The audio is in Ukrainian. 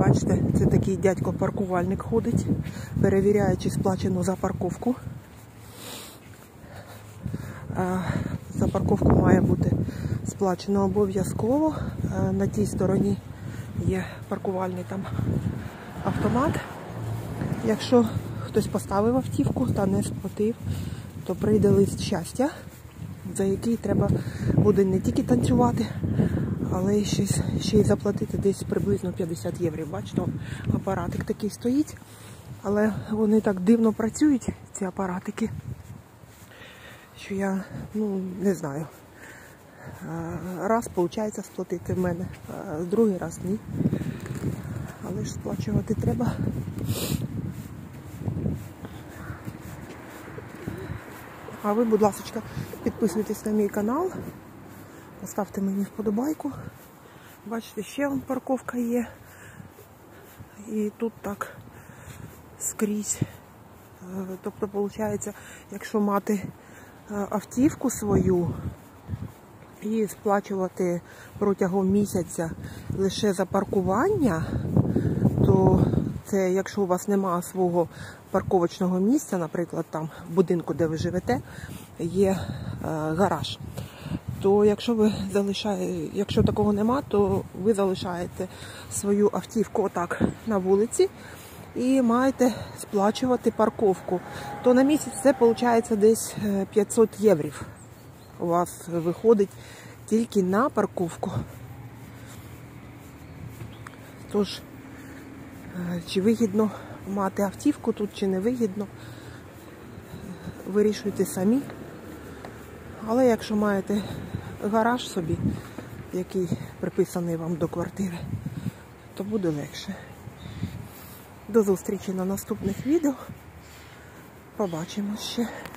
Бачите, це такий дядько-паркувальник ходить, перевіряє, чи сплачено за парковку. За парковку має бути сплачено обов'язково. На тій стороні є паркувальний там автомат. Якщо хтось поставив автівку та не сплатив, то прийде лист щастя, за який треба буде не тільки танцювати, але ще й заплатити десь приблизно 50 євро. Бачите, апаратик такий стоїть, але вони так дивно працюють, ці апаратики, що я, не знаю, раз виходить сплатити в мене, а другий раз ні. Але ж сплачувати треба. А ви, будь ласка, підписуйтесь на мій канал, поставте мені вподобайку. Бачите, ще вон парковка є. І тут так скрізь. Тобто, виходить, якщо мати автівку свою і сплачувати протягом місяця лише за паркування, то це, якщо у вас немає свого парковочного місця, наприклад, там в будинку, де ви живете, є гараж, то якщо такого нема, то ви залишаєте свою автівку отак на вулиці і маєте сплачувати парковку. То на місяць це виходить десь 500 євро. У вас виходить тільки на парковку. Тож, чи вигідно мати автівку тут, чи не вигідно, вирішуйте самі. Але якщо маєте гараж собі, який приписаний вам до квартири, то буде легше. До зустрічі на наступних відео. Побачимось ще.